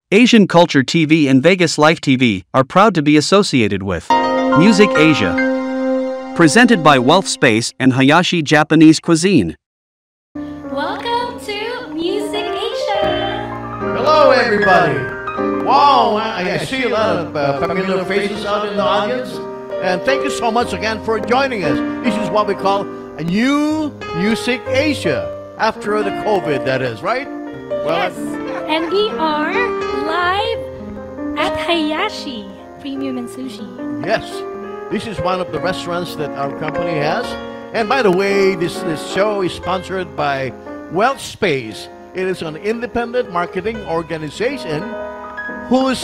Asian Culture TV and Vegas Life TV are proud to be associated with Music Asia. Presented by Wealth Space and Hayashi Japanese Cuisine. Welcome to Music Asia! Hello, everybody. Wow, I see a lot of familiar faces out in the audience. And thank you so much again for joining us. This is what we call a new Music Asia. After the COVID, that is, right? Well, yes, and we are live at Hayashi Premium and Sushi. Yes, this is one of the restaurants that our company has. And by the way, this show is sponsored by Wealth Space. It is an independent marketing organization whose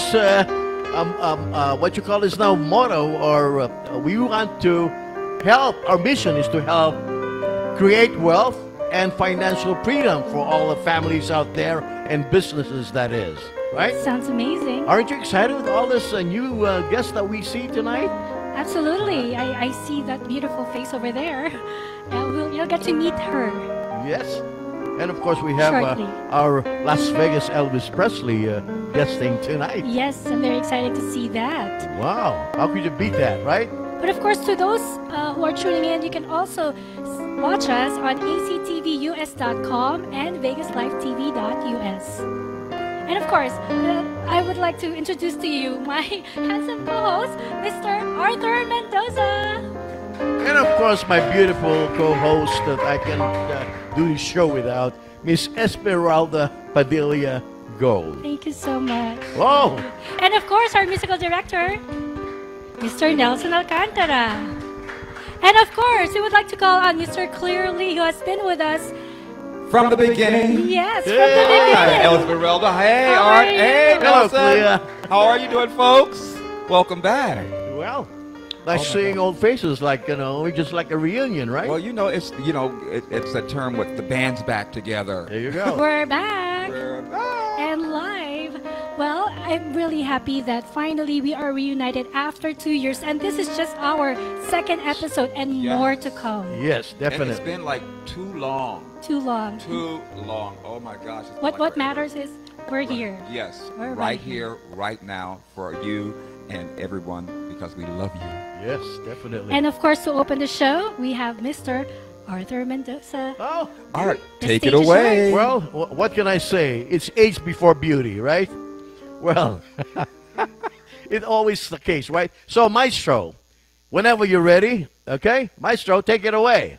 what you call is now motto, or we want to help. Our mission is to help create wealth and financial freedom for all the families out there and businesses, that is, right? Sounds amazing. Aren't you excited with all this new guests that we see tonight? Absolutely. I see that beautiful face over there. You'll get to meet her. Yes. And of course, we have our Las Vegas Elvis Presley guesting tonight. Yes, I'm very excited to see that. Wow. How could you beat that, right? But of course, to those who are tuning in, you can also watch us on actvus.com and vegaslivetv.us. And of course, I would like to introduce to you my handsome co-host, Mr. Arthur Mendoza. And of course, my beautiful co-host that I can do the show without, Miss Esmeralda Padilla Gold. Thank you so much. Whoa! And of course, our musical director, Mr. Nelson Alcantara. And of course, we would like to call on Mr. Clear Lee, who has been with us from the beginning. Yes, from the beginning. Hi, Esmeralda. Hey, Art. Hey, Nelson. How are you doing, folks? Welcome back. Well, nice seeing old faces, like, just like a reunion, right? Well, it's a term with the band's back together. There you go. We're back. We're back. And live. Well, I'm really happy that finally we are reunited after 2 years, and this is just our second episode and more to come. Yes, definitely. And it's been like too long. Too long. Too long. Oh my gosh. What matters is we're here. Yes. We're right here, right now, for you and everyone, because we love you. Yes, definitely. And of course, to open the show, we have Mr. Arthur Mendoza. Oh, Art, take it away. Well, what can I say? It's age before beauty, right? Well, it's always the case, right? So, Maestro, whenever you're ready, okay? Maestro, take it away.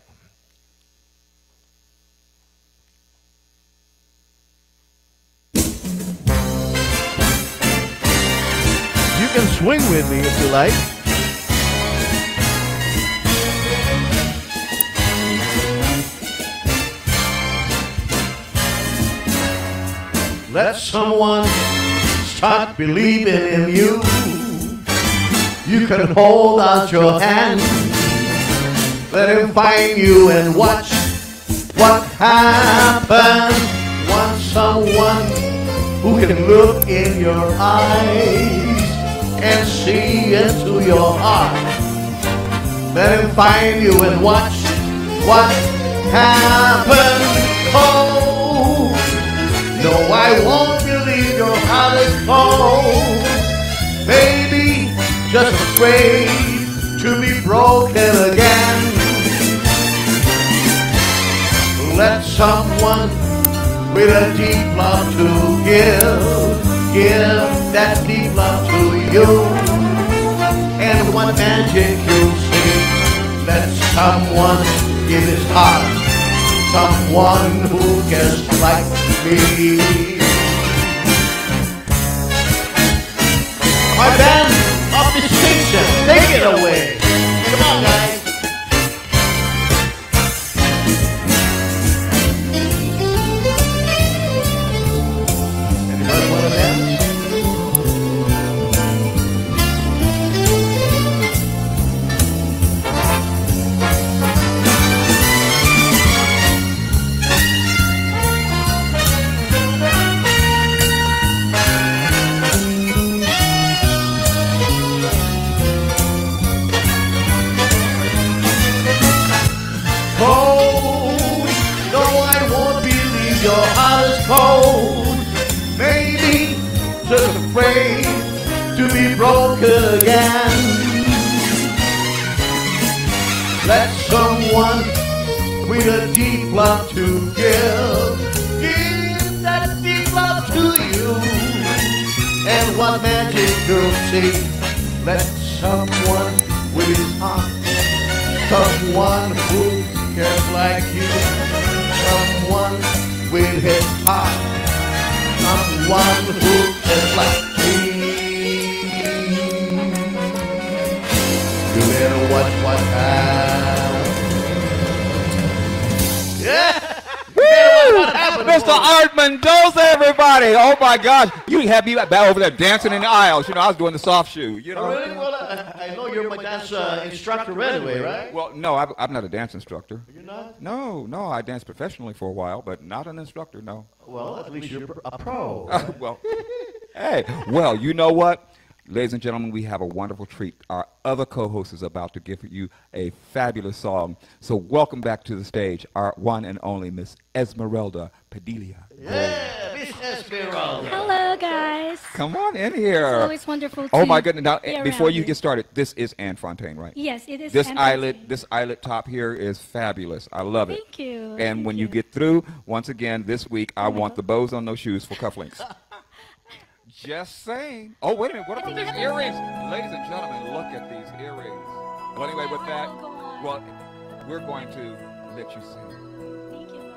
You can swing with me if you like. Let someone start believing in you. You can hold out your hand. Let him find you and watch what happens. Want someone who can look in your eyes and see into your heart. Let him find you and watch what happens. Oh, no, I won't believe your heart is cold. Baby, just afraid to be broken again. Let someone with a deep love to give that deep love to you. And what magic you see. Let someone give his heart. Someone who cares like me. My band of distinction, take it away. Come on, guys. Anybody want to dance? be broke again. Let someone with a deep love to give that deep love to you. And what magic girl say? Let someone with his heart, someone who cares like you, someone with his heart, someone who cares like me. You better watch what happens. Yeah. Mr. Art Mendoza, everybody! Oh my gosh, you had me back over there dancing in the aisles. You know, I was doing the soft shoe. You know. Oh, really? Well, I know you're my dance instructor anyway, right? Well, no, I'm not a dance instructor. You're not? No, I danced professionally for a while, but not an instructor. No. Well, at least you're a pro. Well, hey, well, you know what? Ladies and gentlemen, we have a wonderful treat. Our other co-host is about to give you a fabulous song. So welcome back to the stage, our one and only Miss Esmeralda Padilla. Yeah, Miss Esmeralda. Hello, guys. Come on in here. It's always wonderful to Oh my goodness! Now, be before around you you. get started, this is Anne Fontaine, right? Yes, it is. This Anne eyelet top here is fabulous. I love it. Thank you. And Thank when you you. get through, once again this week, I want the bows on those shoes for cufflinks. Just saying. Oh, wait a minute. What about these earrings? Ladies and gentlemen, look at these earrings. Well, anyway, with that, Go on. well, we're going to let you sing. Thank you.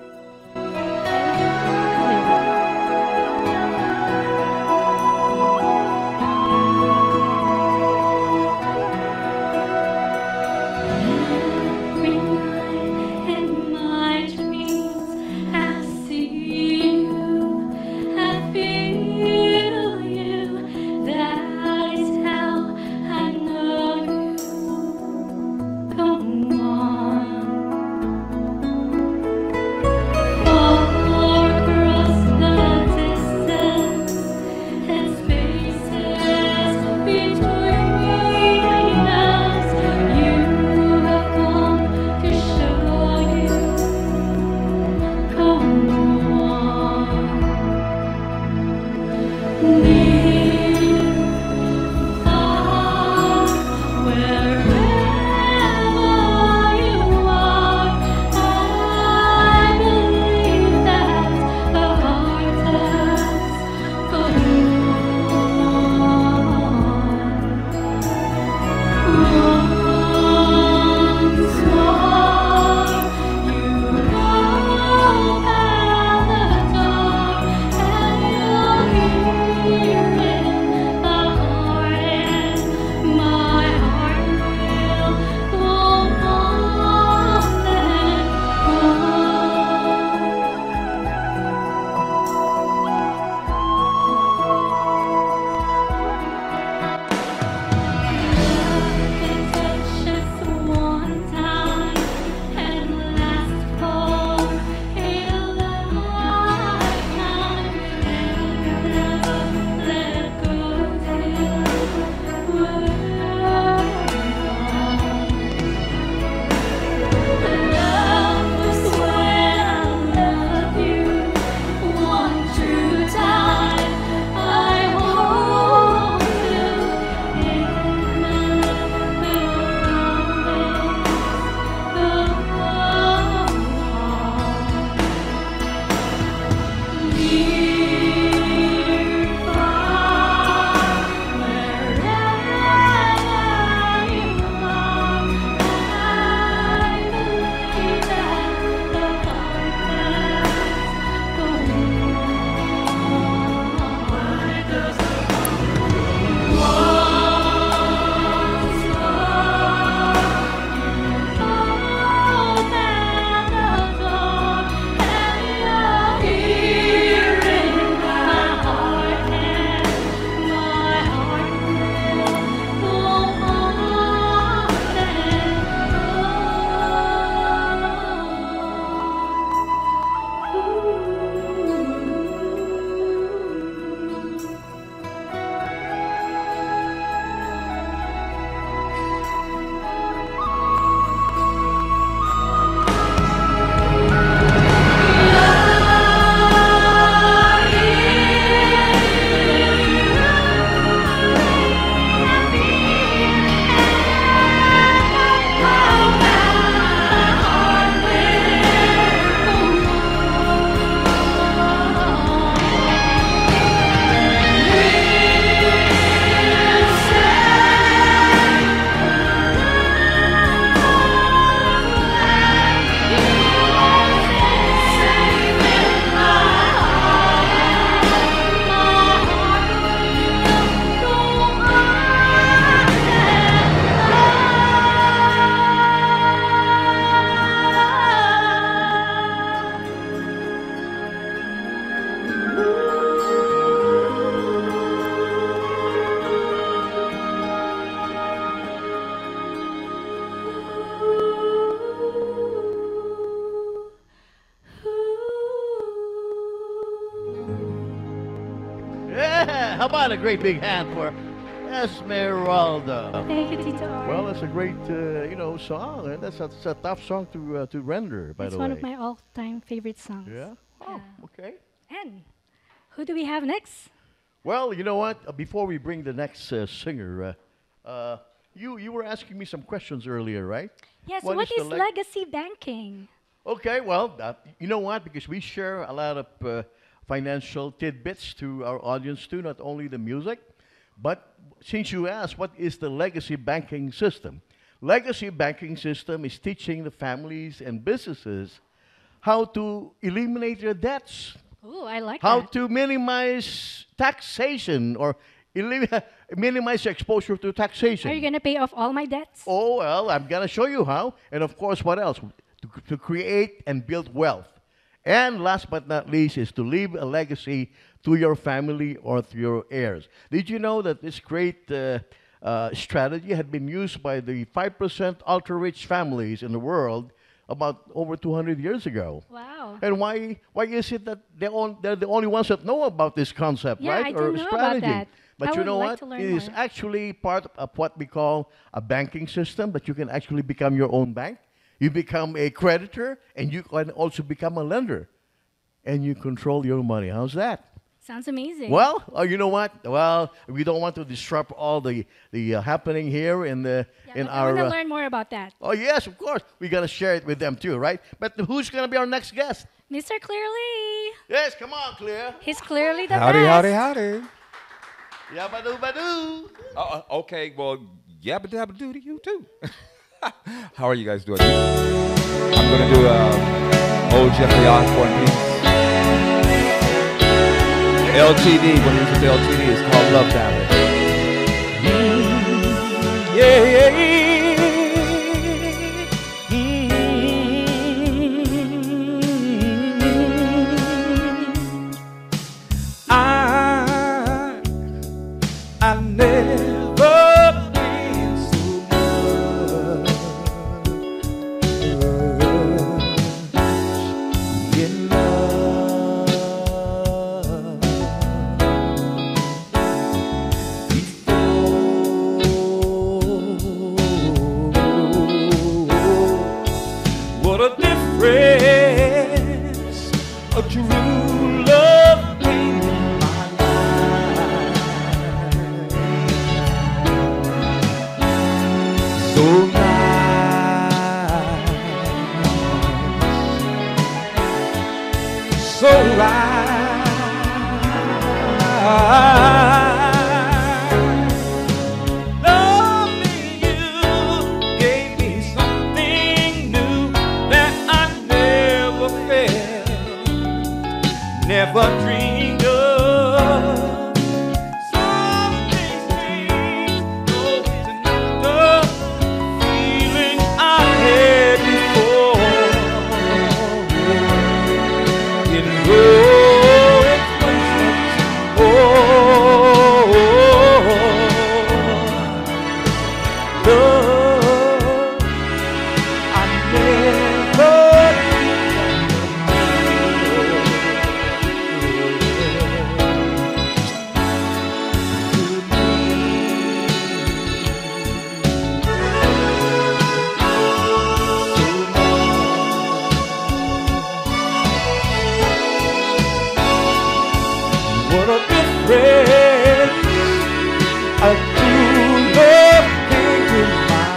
Every night in my dreams, I see you, I feel you. That is how I know you. Come on. How about a great big hand for Esmeralda? Thank you, Tito R. Well, that's a great, song. That's a tough song to render, by it's the way. one of my all-time favorite songs. Yeah? Oh, okay. And who do we have next? Well, you know what? Before we bring the next singer, you were asking me some questions earlier, right? Yes, What what is is the legacy banking? Okay, well, you know what? Because we share a lot of financial tidbits to our audience too, not only the music, but since you asked, what is the legacy banking system? Legacy banking system is teaching the families and businesses how to eliminate their debts, Oh, I like how that. to minimize taxation or minimize exposure to taxation. Are you going to pay off all my debts? Oh, well, I'm going to show you how. And of course, what else? To create and build wealth. And last but not least is to leave a legacy to your family or to your heirs. Did you know that this great strategy had been used by the 5% ultra-rich families in the world about over 200 years ago? Wow. And why is it that they're the only ones that know about this concept, Yeah, right? I didn't know about strategy. that. But I you would know like what? to learn It is more. actually part of what we call a banking system, that you can actually become your own bank. You become a creditor, and you can also become a lender. And you control your money. How's that? Sounds amazing. Well, you know what? Well, we don't want to disrupt all the happening here in Yeah, in but I our. want to learn more about that. Oh yes, of course. We gotta share it with them too, right? But who's gonna be our next guest? Mr. Clearly. Yes, come on, Clear. He's clearly the Howdy, best. howdy, howdy. Yabba-doo, badoo. Okay, well, yabba dabba do to you too. How are you guys doing? I'm gonna do old Jeffrey Osborne piece. LTD, when he was with LTD, it's called Love Ballad. Yeah, yeah, I never been so much in love before. What a difference a true love made in my life. So nice, so right. Loving you gave me something new that I never felt, never dreamed of. Some things change, though it's another feeling I had before. In no expressions, love I never What a difference a true love came to my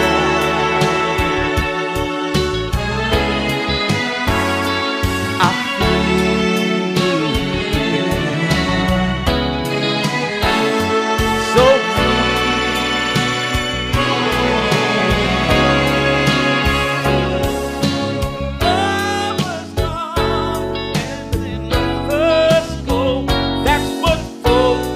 life. I feel so love was gone and then let us go. That's what folks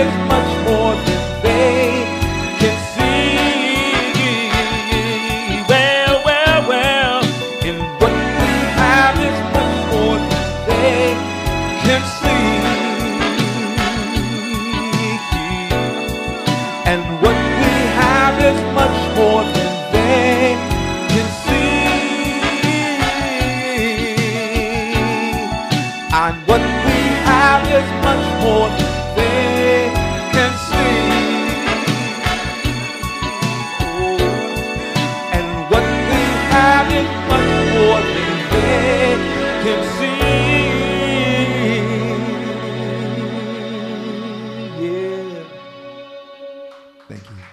is much more than they can see. Well, well, well, and what we have is much more than they can see. And what we have is much more than they can see. And what we have is much more than they can see. Oh. And what we have is much more than they can see. Yeah. Thank you.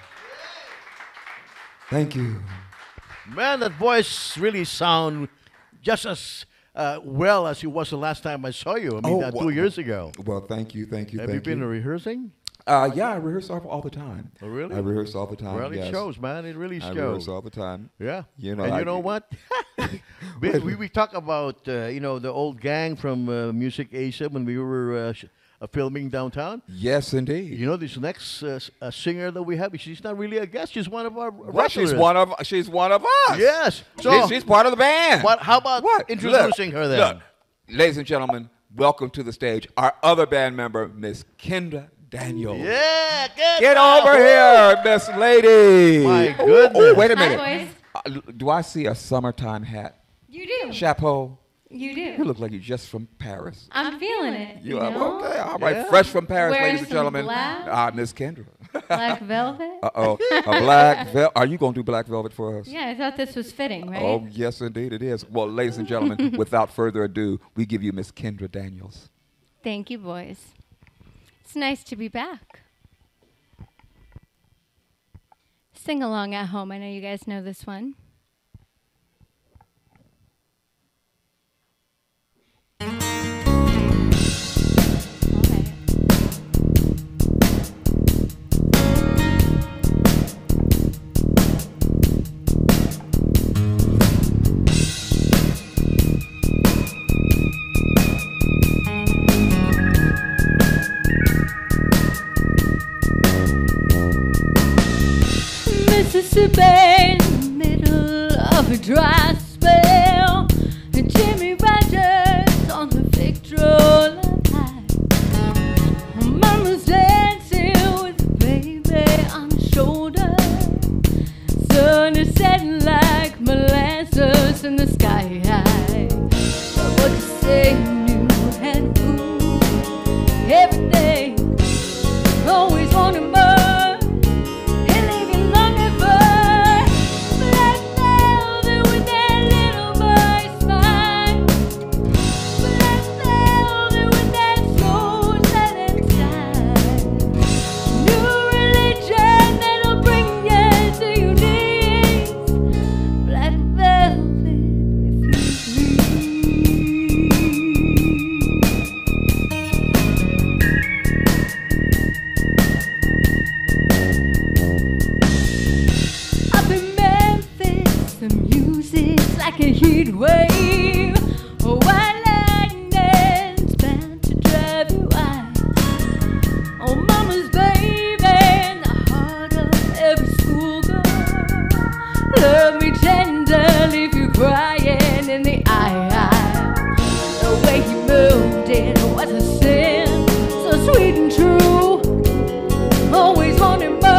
Thank you. Man, that voice really sound just as well as it was the last time I saw you. I mean, 2 years ago. Well, thank you, thank you, Have you been rehearsing? Yeah, I rehearse all the time. Oh, really? I rehearse all the time. Well, yes. it shows, man. It really I shows. rehearse all the time. Yeah. You know, and I- you know what? we talk about, the old gang from Music Asia when we were filming downtown. Yes, indeed. You know, this next singer that we have, she's not really a guest. She's one of our Well, regulars. she's one of us. Yes. So, She's part of the band. how about introducing her then? Look, ladies and gentlemen, welcome to the stage our other band member, Miss Kendra Daniels. Yeah, Get over here, Miss Lady. My Oh, goodness. wait a Hi, minute. boys. Do I see a summertime hat? You do. Chapeau? You You do. look like you're just from Paris. I'm feeling it. You You are know? okay. All right, Yeah. fresh from Paris, Wear ladies and some gentlemen. black. Miss Kendra. Black velvet. Uh-oh. A black velvet. Are you going to do black velvet for us? Yeah, I thought this was fitting, right? Oh, yes, indeed it is. Well, ladies and gentlemen, without further ado, we give you Miss Kendra Daniels. Thank you, boys. It's nice to be back. Sing along at home. I know you guys know this one. All right. Mississippi in the middle of a dry spell, and Jimmy Rogers on the Victrola high. Mama's dancing with a baby on her shoulder. Sun is setting like molasses in the sky high. What you say you had food every day, always wanting more. Up in Memphis, the music's like a heat wave. Oh, white lightning's bound to drive you wild. Oh, mama's baby in the heart of every schoolgirl. Love me tenderly if you're crying in the eye. The way he moved it was a sin, so sweet and true. Always wanting more.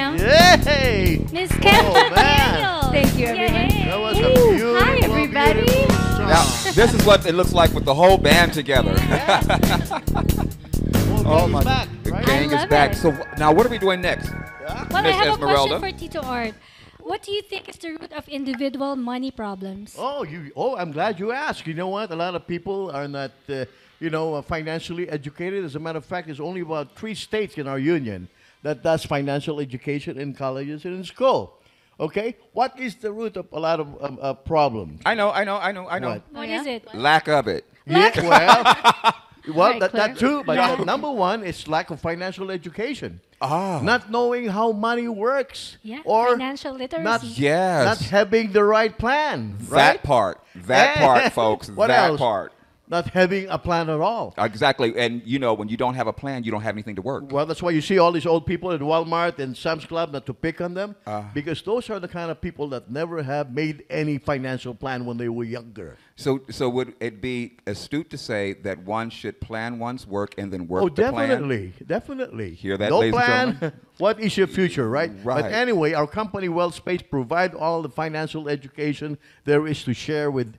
now. Yay! Miss Kendall man. Daniels. Thank you, everybody. Yay. That was a beautiful, Hi, everybody. beautiful song. Now, this is what it looks like with the whole band together. Oh, my. Back, The right? gang is love back. it. So now what are we doing next? Well, I Miss have Esmeralda? a question for Tito Art. What do you think is the root of individual money problems? Oh, I'm glad you asked. You know what? A lot of people are not, financially educated. As a matter of fact, there's only about 3 states in our union that does financial education in colleges and in school. Okay? What is the root of a lot of problems? I know. What? What is it? Lack of it. Yeah, well, Right, that Claire. too. But number one is lack of financial education. Ah. Not knowing how money works. Yeah, Or financial literacy. not, Yes. not having the right plan. That Right? part. That Yeah. part, folks. What that else? part. Not having a plan at all. Exactly. And when you don't have a plan, you don't have anything to work. Well, that's why you see all these old people at Walmart and Sam's Club, not to pick on them, because those are the kind of people that never have made any financial plan when they were younger. So would it be astute to say that one should plan one's work and then work Oh, the plan? definitely. Hear that, no ladies and plan. gentlemen? What is your future, right? Right. But anyway, our company, WellSpace, provide all the financial education there is to share with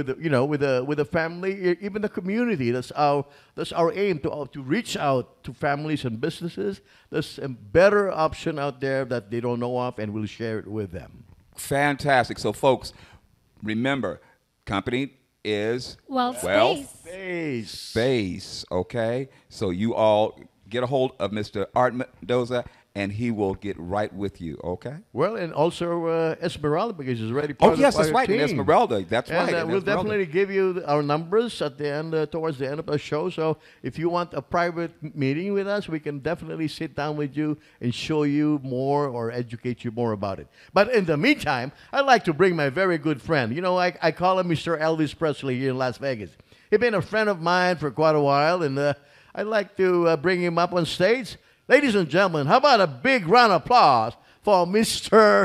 the family, even the community. That's our aim to reach out to families and businesses. There's a better option out there that they don't know of, and we'll share it with them. Fantastic. So, folks, remember, company is Wealth Space. Space, okay? So you all get a hold of Mr. Art Mendoza, and he will get right with you, okay? Well, and also Esmeralda, because he's already part Oh, yes, of our that's right. team. And Esmeralda, that's And right. and we'll Esmeralda. definitely give you our numbers at the end, towards the end of the show. So if you want a private meeting with us, we can definitely sit down with you and show you more or educate you more about it. But in the meantime, I'd like to bring my very good friend. I call him Mr. Elvis Presley here in Las Vegas. He's been a friend of mine for quite a while, and I'd like to bring him up on stage. Ladies and gentlemen, how about a big round of applause for Mr.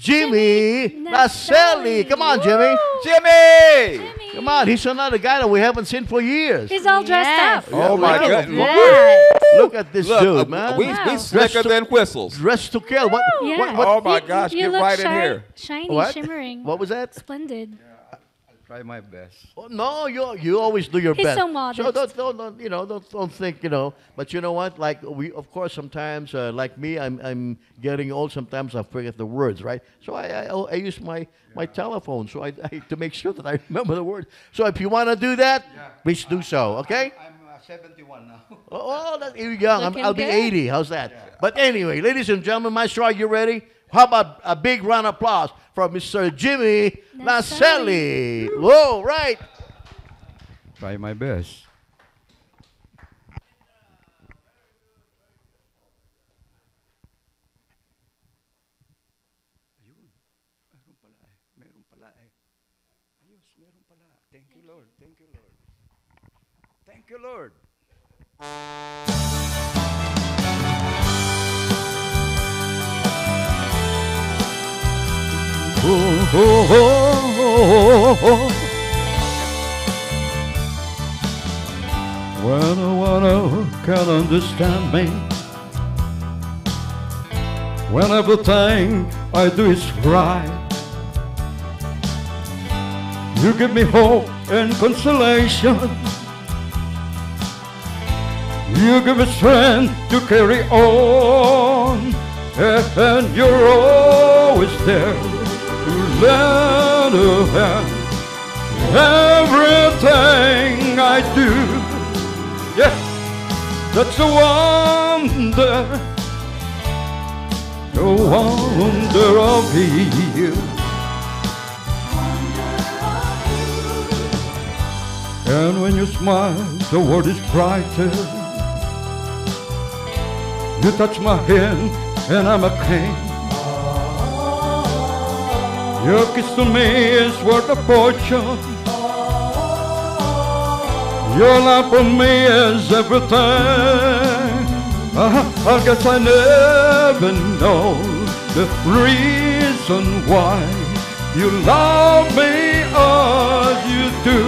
Jimmy Naselli. Come on, Jimmy. Jimmy! Come on, he's another guy that we haven't seen for years. He's all dressed Yes. up. Oh, my Look at- goodness. Look at this Look, dude, man. we Wow. slicker Dressed to- than whistles. Dressed to kill. What? Yeah. Oh, my You- gosh, you get look right in here. Shiny, What? shimmering. What was that? Splendid. Try my best. Oh, no, you always do your He's best. so modest. So don't think, But you know what? Like we, of course, sometimes, like me, I'm getting old. Sometimes I forget the words, right? So I use my telephone, so I to make sure that I remember the word. So if you want to do that, please do so. Okay? I'm 71 now. Oh, you're young. Looking I'll be good. 80. How's that? But anyway, ladies and gentlemen, Maestro, are you ready? How about a big round of applause for Mr. Jimmy Naselli? Whoa, right. Try my best. Thank you, Lord. Thank you, Lord. Thank you, Lord. When no one can understand me, when everything I do is right, you give me hope and consolation. You give me strength to carry on, and you're always there to lend a hand. Everything I do, yeah, that's a wonder of you. And when you smile, the world is brighter. You touch my hand, and I'm a king. Your kiss to me is worth a fortune. Your love for me is everything. I guess I never know the reason why you love me as you do.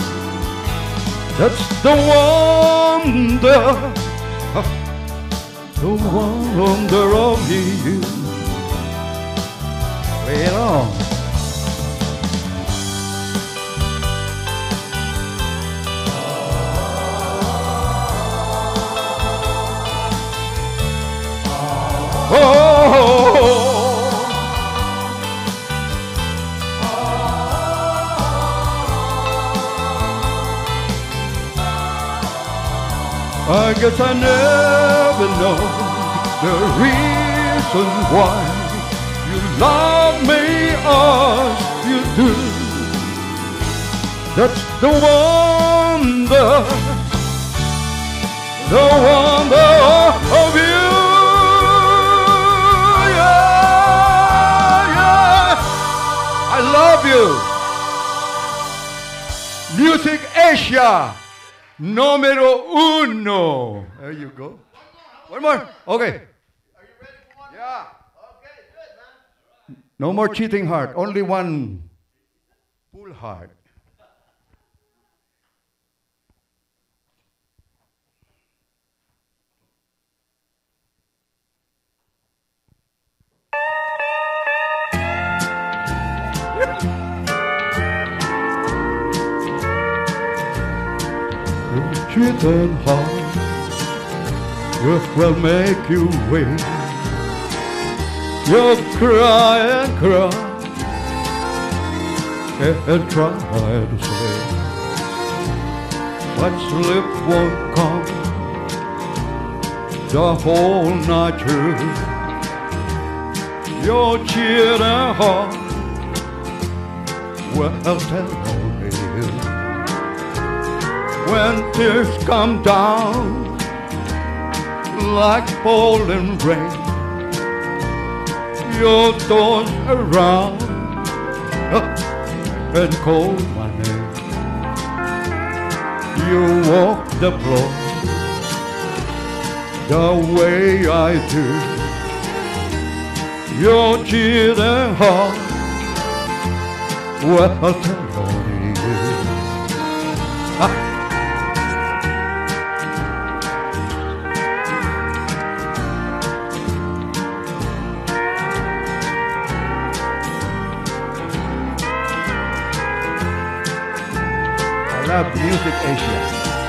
That's the wonder the wonder of you. Play it on. I guess I never know the reason why you love me as you do. That's the wonder of you. Yeah, yeah. I love you. Music Asia. Numero uno. There you go. One more. Okay. Are you ready for one? Yeah. Okay, good, man. No more cheating heart. Only one full heart. Cheating heart will make you wait. You'll cry and cry and try to say, but sleep won't come the whole night through. Your cheating heart will tell on you. When tears come down like falling rain, your thoughts around and call my name. You walk the floor the way I do. Your cheating heart will tell on you. Love Music Asia.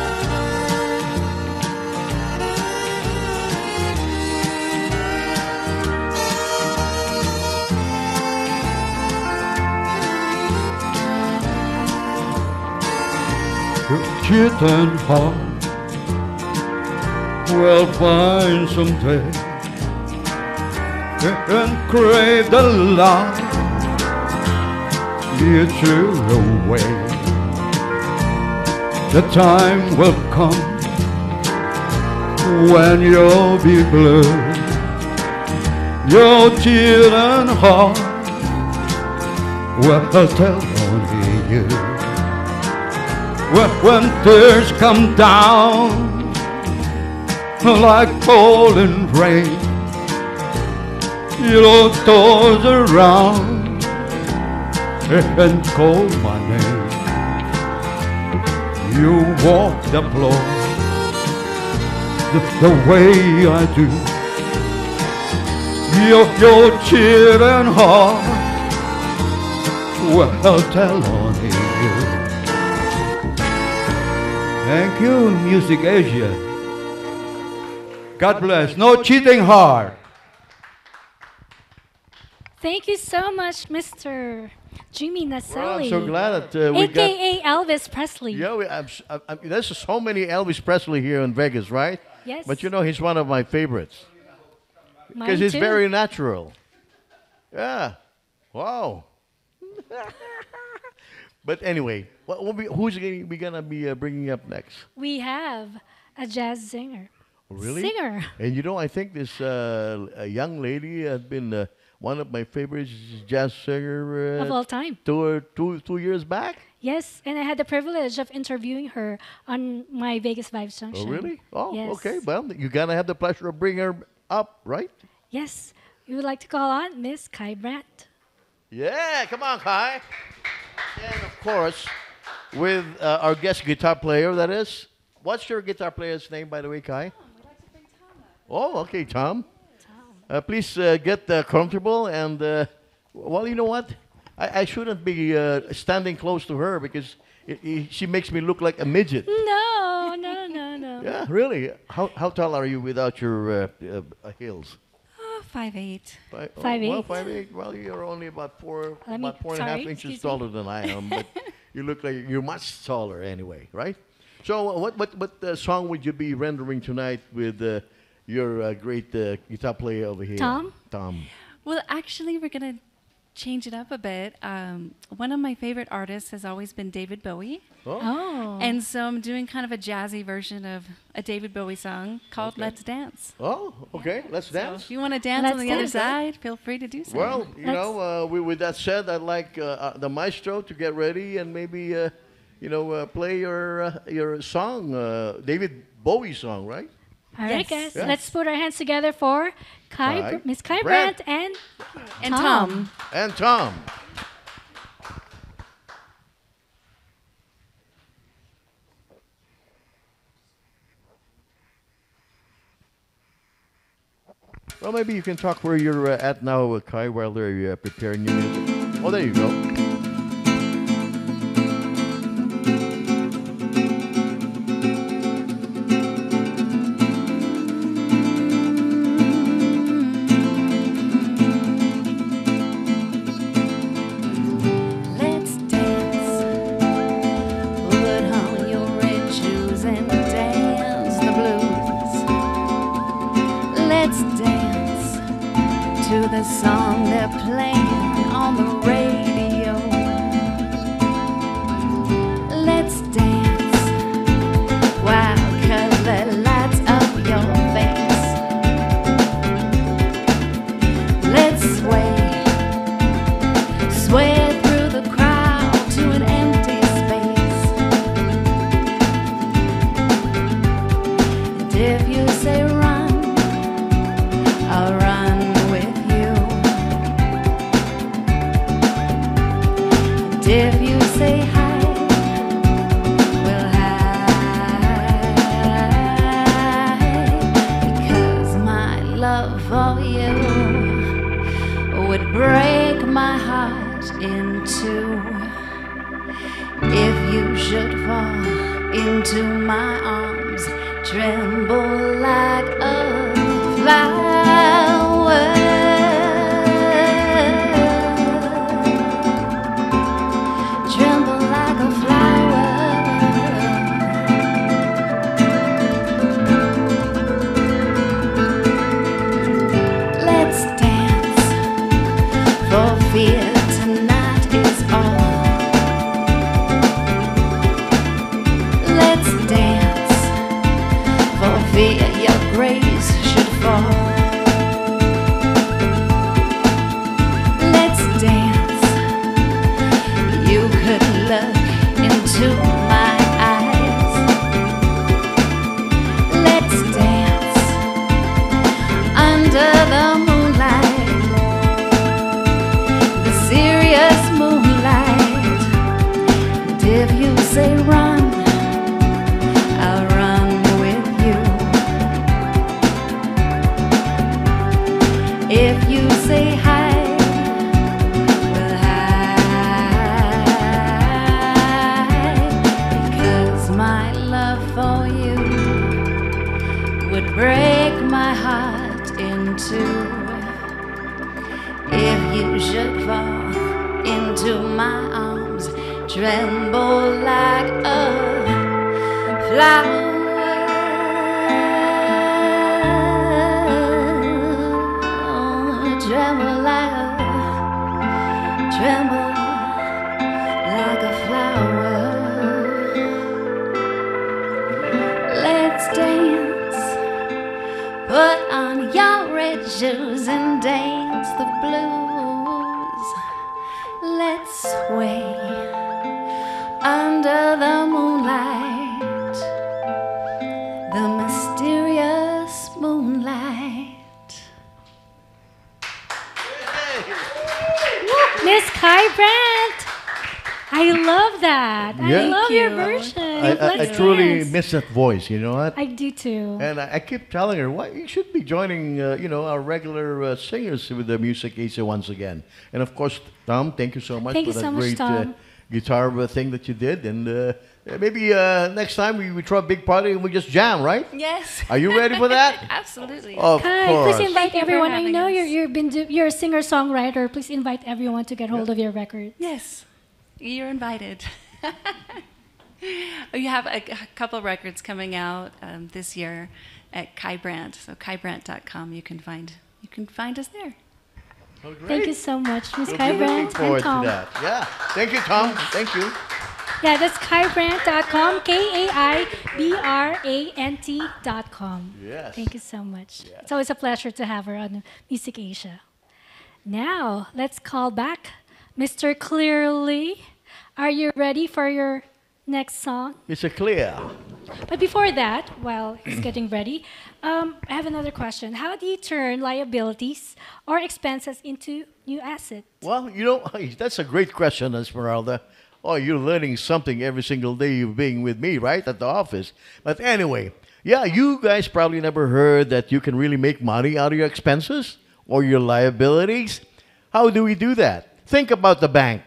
Your cheating heart will find someday and crave the love you threw away. The time will come when you'll be blue. Your cheating heart will tell on you. When tears come down like falling rain, you'll toss around and call my name. You walk the floor the way I do. Your cheating heart will tell on you. Thank you, Music Asia. God bless. No cheating heart. Thank you so much, Mr. Jimmy Well, Naselli. I'm so glad that we got. AKA Elvis Presley. Yeah, there's so many Elvis Presley here in Vegas, right? Yes. But you know, he's one of my favorites Mine because he's too. very natural. Yeah. Wow. But anyway, who's we gonna be bringing up next? We have a jazz singer. Really? Singer. And you know, I think this a young lady has been one of my favorites jazz singer Of all time. two years back. Yes, and I had the privilege of interviewing her on my Vegas Vibes Oh, Junction. really? Oh, Yes. okay. Well, you're gonna have the pleasure of bringing her up, right? Yes. We would like to call on Miss Kai Brandt. Yeah, come on, Kai. And of course, with our guest guitar player, that is. What's your guitar player's name, by the way, Kai? Oh, okay, Tom. Please get comfortable and, well, you know what? I shouldn't be standing close to her because she makes me look like a midget. No, no, no, no. Yeah, really? How tall are you without your heels? Oh, 5'8". 5'8". Well, 5'8". Well, you're only about Let me- about 4.5 sorry, inches excuse me. taller than I am, but you look like you're much taller anyway, right? So, what song would you be rendering tonight with your great guitar player over here, Tom? Tom. Well, actually, we're going to change it up a bit. One of my favorite artists has always been David Bowie. Oh. And so I'm doing kind of a jazzy version of a David Bowie song called Let's Dance. Oh, okay. Let's So dance. if you want to dance Let's on the other dance. side, feel free to do so. Well, you know, with that said, I'd like the maestro to get ready and maybe, play your song, David Bowie song, right? All right, guys. Yes. Yeah. Let's put our hands together for Kai Miss Kai Brandt. Brandt and Tom. And Tom. Well, maybe you can talk where you're at now, Kai, while they're preparing your music. Oh, there you go. Let's dance. Put on your red shoes and dance the blues. Let's dance to the song they're playing on the radio. Let's dance while color lights up your face. Let's sway. Sway through the crowd to an empty space. And if you say run, I'll run with you. And if you say hide, we'll hide. Because my love for you would break my heart in two if you should fall into my arms, tremble like a flower, tremble like a flower. Let's dance, for fear tonight is all. Let's dance, for fear your grace should fall. Let's dance, you could look into my eyes. Let's dance under the moonlight, the serious moonlight. And if you say run, I'll run with you. If you say hide, we'll hide. Because my love for you would break my heart in two if you should fall into my arms, tremble like a flower. Tremble like a flower. Let's dance. Put on your red shoes and dance the blues. Let's sway under the moonlight, the mysterious moonlight. Miss Kai Brandt. I love that. I Yeah. love your Thank you. version. You've I Let's truly Dance. miss that voice. You know what? I do too. And I keep telling her, why you should be joining, our regular singers with the Music Asia once again. And of course, Tom, thank you so much Thank for you that so much, great Tom. guitar thing that you did. And maybe next time we throw a big party and we just jam, right? Yes. Are you ready for that? Absolutely. Of Hi, course. please invite Thank you for everyone. I having know us. you're a singer-songwriter. Please invite everyone to get hold of your record. Yes, you're invited. You have a couple records coming out this year at Kai Brandt. So KaiBrandt.com. You can find us there. Oh, great. Thank you so much, Ms. We'll Kai be looking Brandt forward and Tom. to that. Yeah. Thank you, Tom. Thank you. Yeah, that's KaiBrandt.com, KaiBrandt.com. Yes. Thank you so much. It's always a pleasure to have her on Music Asia. Now, let's call back Mr. Clearly. Are you ready for your next song? Mr. Clear. But before that, while he's getting ready, I have another question. How do you turn liabilities or expenses into new assets? Well, that's a great question, Esmeralda. Oh, you're learning something every single day you're being with me, right, at the office. But anyway, yeah, you guys probably never heard that you can really make money out of your expenses or your liabilities. How do we do that? Think about the bank.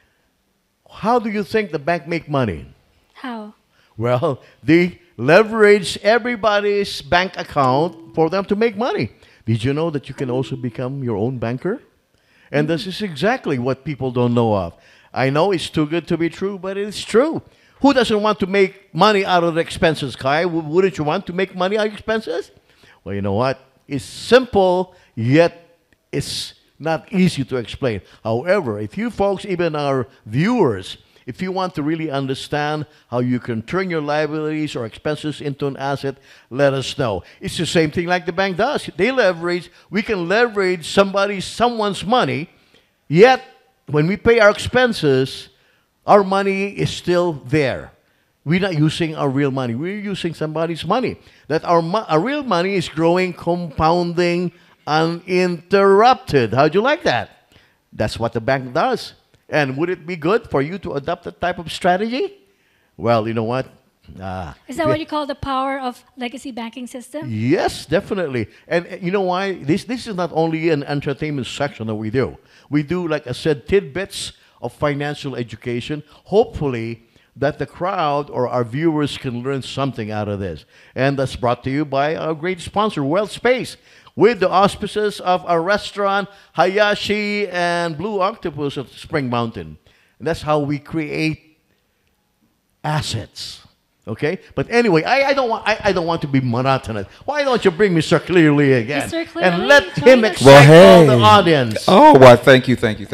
How do you think the bank make money? How? Well, they leverage everybody's bank account for them to make money. Did you know that you can also become your own banker? And this is exactly what people don't know of. I know it's too good to be true, but it's true. Who doesn't want to make money out of the expenses, Kai? Wouldn't you want to make money out of expenses? Well, you know what? It's simple, yet it's not easy to explain. However, if you folks, even our viewers, if you want to really understand how you can turn your liabilities or expenses into an asset, let us know. It's the same thing like the bank does. We can leverage someone's money, yet when we pay our expenses, our money is still there. We're not using our real money. We're using somebody's money. That our real money is growing, compounding, uninterrupted. How'd you like that? That's what the bank does. And would it be good for you to adopt that type of strategy? Well, you know what? Is that what you call the power of legacy banking system? Yes, definitely. And you know why? This is not only an entertainment section that we do. We do, like I said, tidbits of financial education. Hopefully, that the crowd or our viewers can learn something out of this. And that's brought to you by our great sponsor, Wealth Space, with the auspices of our restaurant, Hayashi and Blue Octopus at Spring Mountain. And that's how we create assets. Okay, but anyway, I don't want to be monotonous. Why don't you bring Mr. Clearly again Mr. Clearly, and let join him us. excite all the audience? Oh, well, thank you. Thank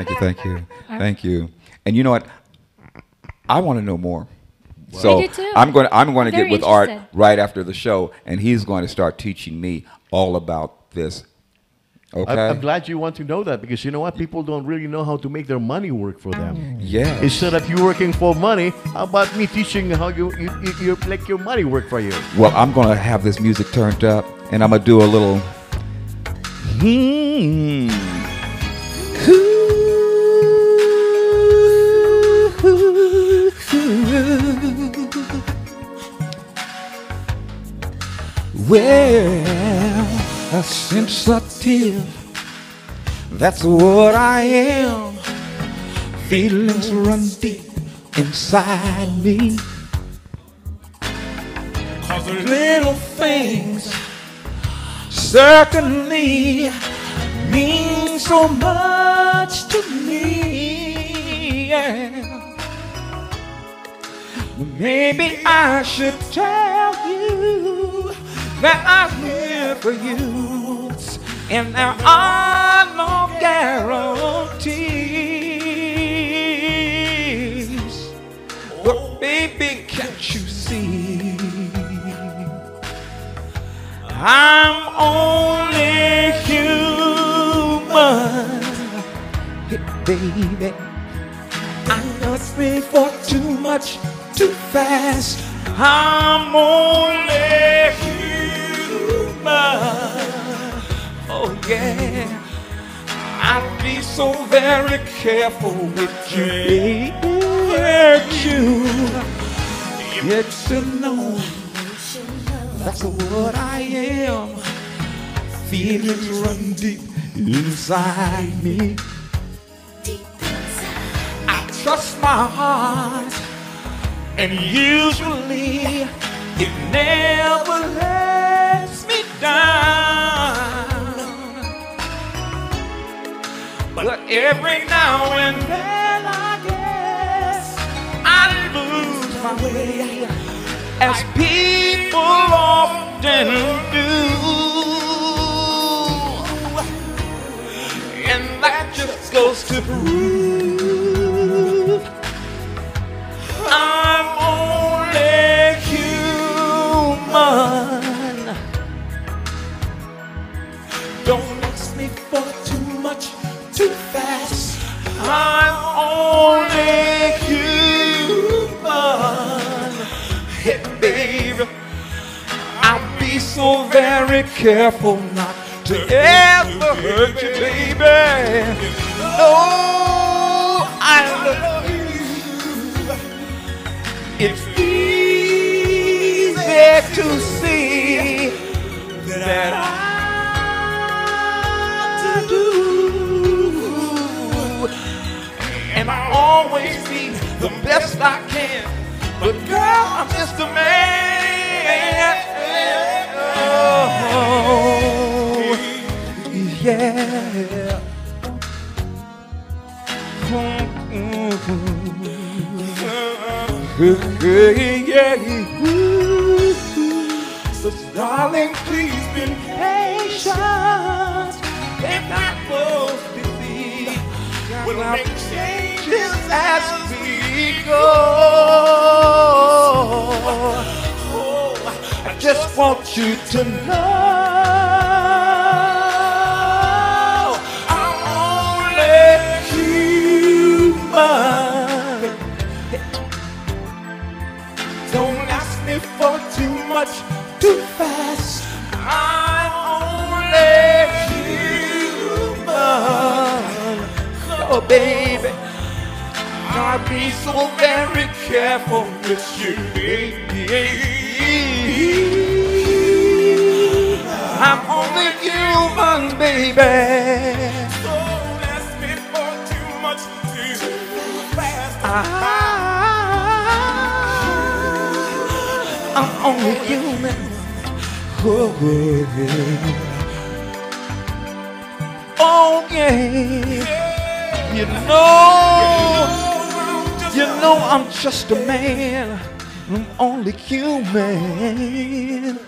you. And you know what? I want to know more. So I do too. I'm going to Very get with Art interested. right after the show, and he's going to start teaching me all about this. Okay. I'm glad you want to know that, because you know what? People don't really know how to make their money work for them. Yeah. Instead of you working for money, how about me teaching how you make your money work for you? Well, I'm going to have this music turned up, and I'm going to do a little. Well, sensitive, that's what I am. Feelings run deep inside me. 'Cause the little things certainly mean so much to me. Yeah. Maybe I should tell you that I'm here for you, and there are no guarantees. But baby, can't you see? I'm only human. Hey, baby, I must be for too much, too fast. I'm only human. Oh yeah, I'll be so very careful with you, baby. You Get to know that's what I am. Feelings run deep inside me. I trust my heart, and usually it never lets me down. But every now and then I guess I lose my way, as people often do. And that just goes to prove I'm only human. Don't ask me for too much too fast. I'm only human. Hey, baby, I'll be so very careful not to ever hurt you, baby. Oh, I love you. It's easy to see that I do, and I always be the best I can. But girl, I'm just a man. Oh, yeah. So darling, please be patient. They're not both busy. We'll make changes as we go. I just want you to know I'm only human. Don't ask me for too much too fast. I'm only human. Oh, baby, I'll be so very careful with you, baby. I'm only human, baby. Don't ask me for too much too fast. I'm only human. Oh, yeah. You know I'm just a man. I'm only human.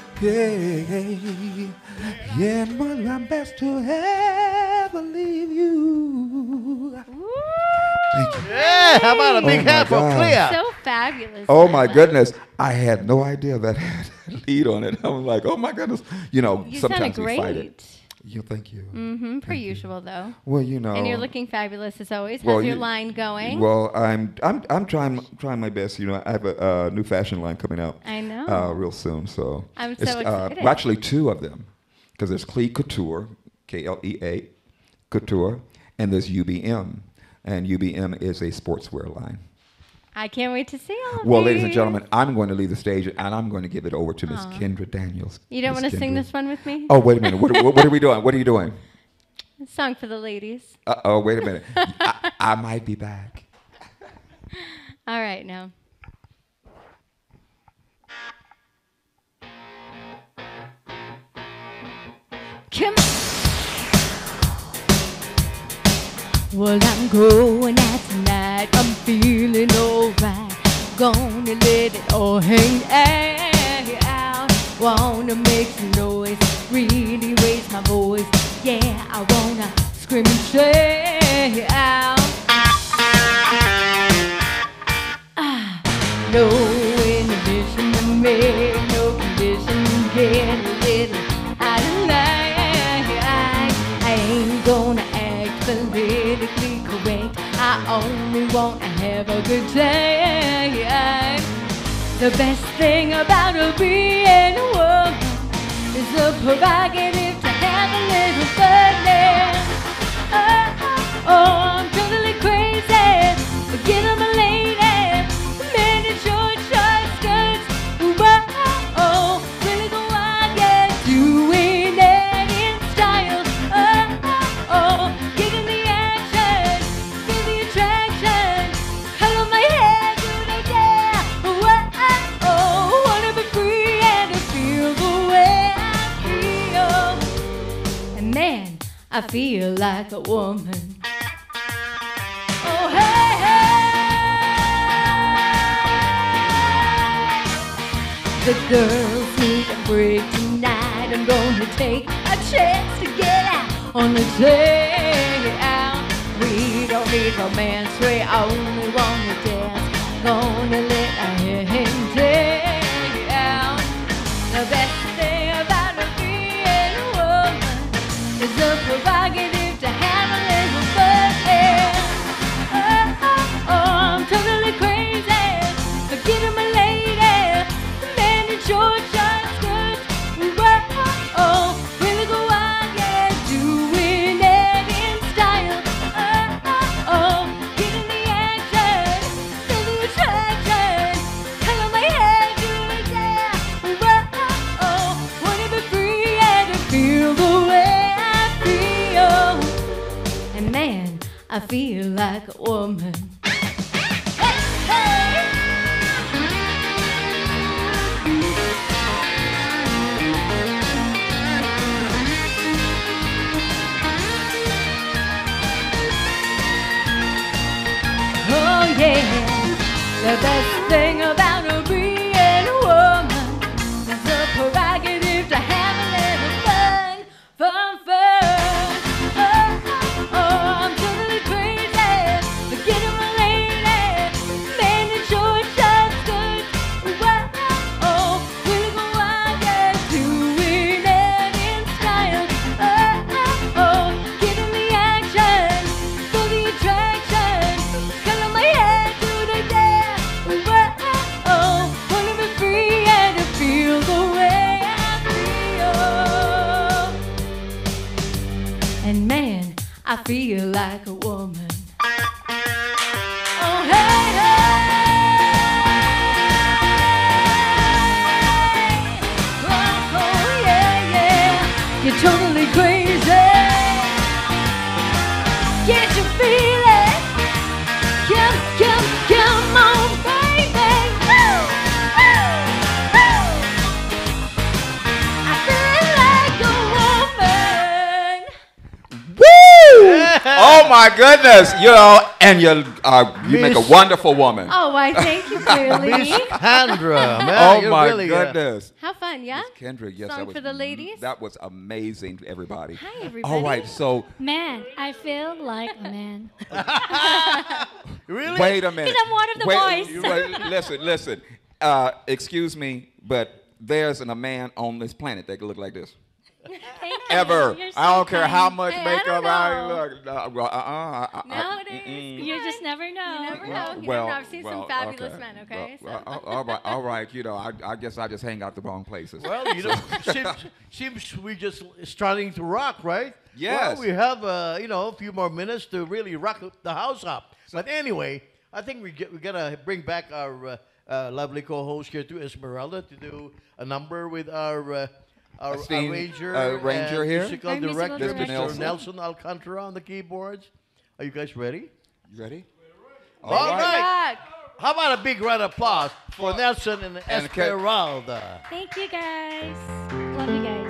Yeah, but I'm best to ever leave you. Thank you. Yeah, how about a big hand for Clea? So fabulous. Oh my goodness. I had no idea that had a lead on it. I was like, oh my goodness. You know, You sometimes sounded we fight great. it. Yeah, thank you. Mm-hmm, per usual, though. Well, you know. And you're looking fabulous as always. How's well, your you- line going? Well, I'm trying my best. You know, I have a new fashion line coming out. I know. Real soon. So I'm so it's, excited. well, actually, two of them, because there's Clea Couture, KLEA, Couture, and there's UBM, and UBM is a sportswear line. I can't wait to see all of Well, you. ladies and gentlemen, I'm going to leave the stage, and I'm going to give it over to Miss Kendra Daniels. You don't Miss want to sing Kendra. this one with me? Oh, wait a minute. What are we doing? What are you doing? A song for the ladies. Oh, wait a minute. I might be back. All right, now. Come on. Well, I'm going out tonight. I'm feeling alright. Gonna let it all hang out. Wanna make some noise, really raise my voice. Yeah, I wanna scream and shout. No inhibition to make, no condition to get a little out of line. I ain't gonna act politically correct. I only wanna have a good time. The best thing about being a woman is the prerogative to have a little fun there. Oh, I'm totally crazy. Forget I'm a lady. Men in short skirt I feel like a woman. Oh, hey, hey. The girls need a break tonight. I'm gonna take a chance to get out on the take it out. We don't need romance, we only want to dance. Gonna let him take it out. The best thing about being a woman is the prerogative to have a little fun. Oh, oh, oh, I'm totally crazy. Forget him, my lady. The man in short short skirts. Whoa, oh, really go out, yeah, doing it in style. Oh, oh, oh, getting the action, feel the attraction. Hang on my head, do it, yeah. Whoa, oh, wanna be free and to feel the way I feel. And man, I feel like a woman. Hey, hey. Oh yeah, the best thing about being a woman is the prerogative to have a little fun, fun, fun. Oh, oh, oh, I'm totally crazy. Forget my lady, man in short short skirts. Whoa, oh, really go out there doing it in style. Oh, oh, oh, getting the action, feel the attraction. Color my hair to the day. Whoa, oh, wanna be free and to feel the way I feel. And man, I feel like a woman. Oh, hey, hey. Oh, oh, yeah, yeah. You're totally crazy. Can't you feel it? Come, come, come on, baby. Woo, woo, woo. I feel like a woman. Oh my goodness! You know, and you make a Miss- wonderful woman. Oh, why, thank you, Billy. Miss Kendra, man. Oh you're my really, goodness. How fun, yeah? Kendra, yes, Song that was for the ladies? That was amazing, everybody. Hi, everybody. All right, so Man, I feel like a man. Really? wait a minute. I'm one of the boys. Listen. Excuse me, but there's a man on this planet that can look like this. Thank you. Ever. You're so I don't care how kind. much Hey, I makeup don't I know. look. Nowadays, You just never know. You never know. You never know. I've seen some fabulous okay. men, okay? Well, So- all right. You know, I guess I just hang out the wrong places. Well, you know, seems we just starting to rock, right? Yes. Well, we have a few more minutes to really rock the house up. But anyway, I think we gotta bring back our lovely co-host here to Esmeralda to do a number with our Esteemed, arranger, arranger and here. musical Our musical director, director. Mr. Nelson Alcantara on the keyboards. Are you guys ready? You ready? All right. Rock. How about a big round of applause for Nelson and Esmeralda? Thank you, guys. Love you guys.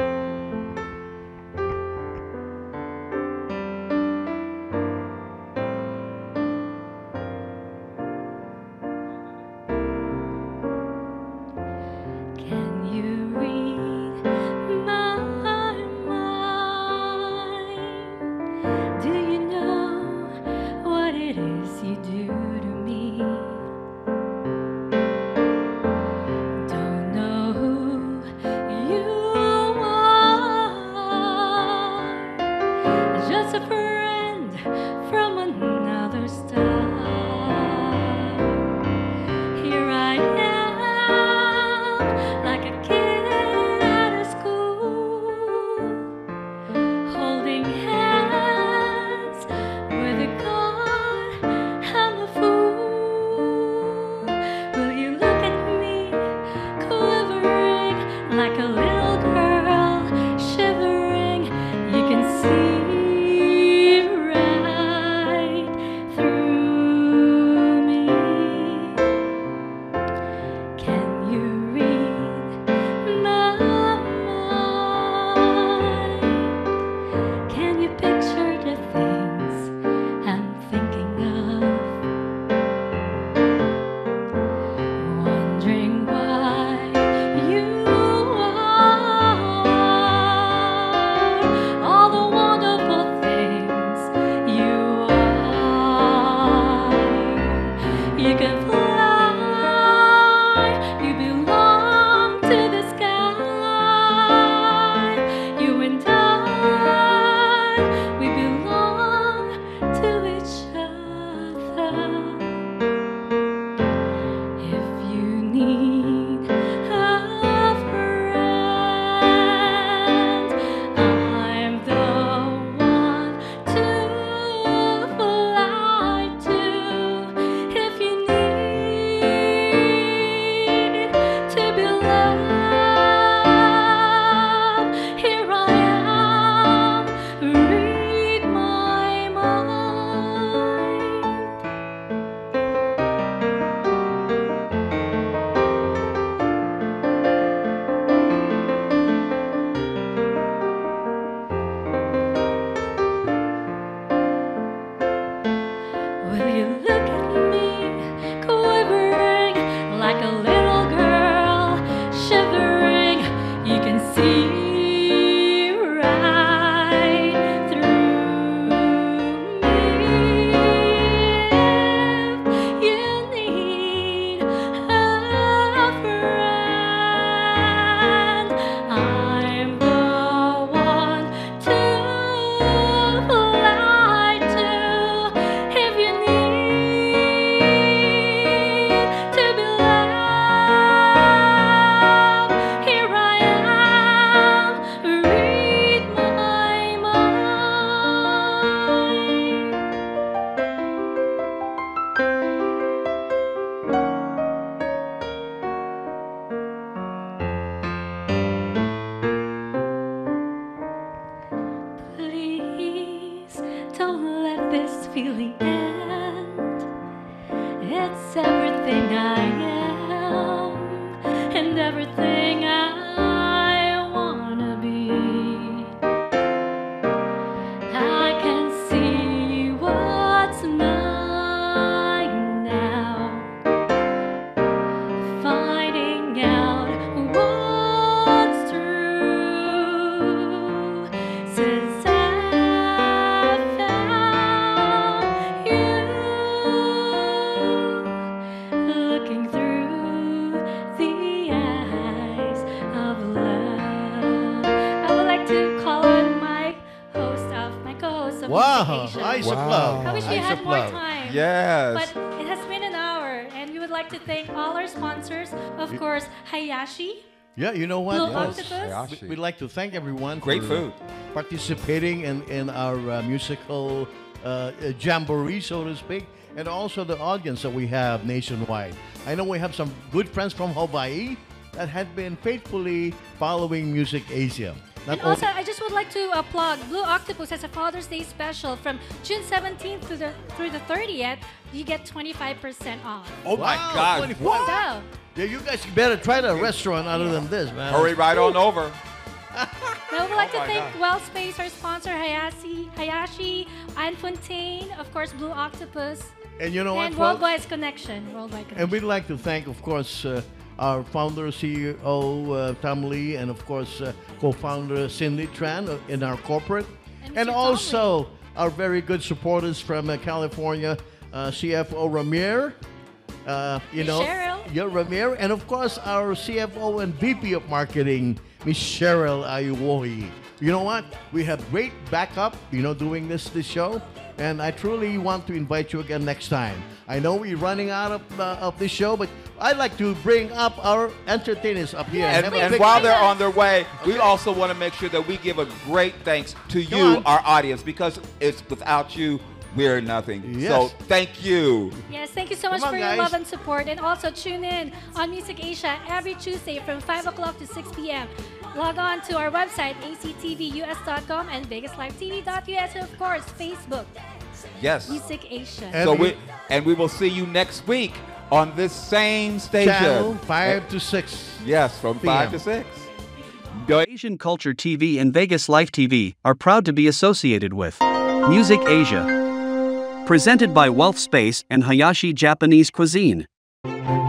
Can you read my mind? Do you know what it is you do to me? Don't know who you everything I wanna be. I can see what's mine now, finding out what's true since I found you. Looking through the eyes of love. I would like to call on my co-host of Wow, Music Asia. Eyes of Wow. Love. I wish we Eyes had of more Love. time. Yes. But it has been an hour, and we would like to thank all our sponsors. Of course, Hayashi, Yeah, you know what? Blue Yes. Octopus. Hayashi. We'd like to thank everyone Great for food. participating in our musical jamboree, so to speak, and also the audience that we have nationwide. I know we have some good friends from Hawaii that had been faithfully following Music Asia. Not And also, I just would like to plug Blue Octopus has a Father's Day special from June 17th through the 30th. You get 25% off. Oh my Wow, God. 25. So, Yeah, you guys better try the restaurant other than this, man. Hurry right on over. I would like to my thank God. WellSpace, our sponsor, Hayashi, Anne Fontaine, of course, Blue Octopus, And you know and what, folks? Worldwide Connection. Worldwide Connection. And we'd like to thank, of course, our founder, CEO, Tom Lee, and of course, co-founder Cindy Tran in our corporate. And And Mr. also our very good supporters from California, CFO Ramir. You Miss know, Cheryl. Yeah, Ramir. And of course, our CFO and VP of Marketing, Miss Cheryl Ayuwohi. You know what? We have great backup, doing this show. And I truly want to invite you again next time. I know we're running out of this show, but I'd like to bring up our entertainers up here. Yes, And, Have a and big- while they're on their way, we also want to make sure that we give a great thanks to you, on. our audience, because it's without you, we're nothing. Yes. So thank you. Yes, thank you so much Come on, for your guys. love and support. And also tune in on Music Asia every Tuesday from 5 o'clock to 6 p.m. Log on to our website, actvus.com and vegaslivetv.us, and of course, Facebook, Yes. Music Asia. And So we will see you next week on this same station. Channel 5 to 6. Yes, from 5 to 6. Go- Asian Culture TV and Vegas Life TV are proud to be associated with Music Asia. Presented by Wealth Space and Hayashi Japanese Cuisine.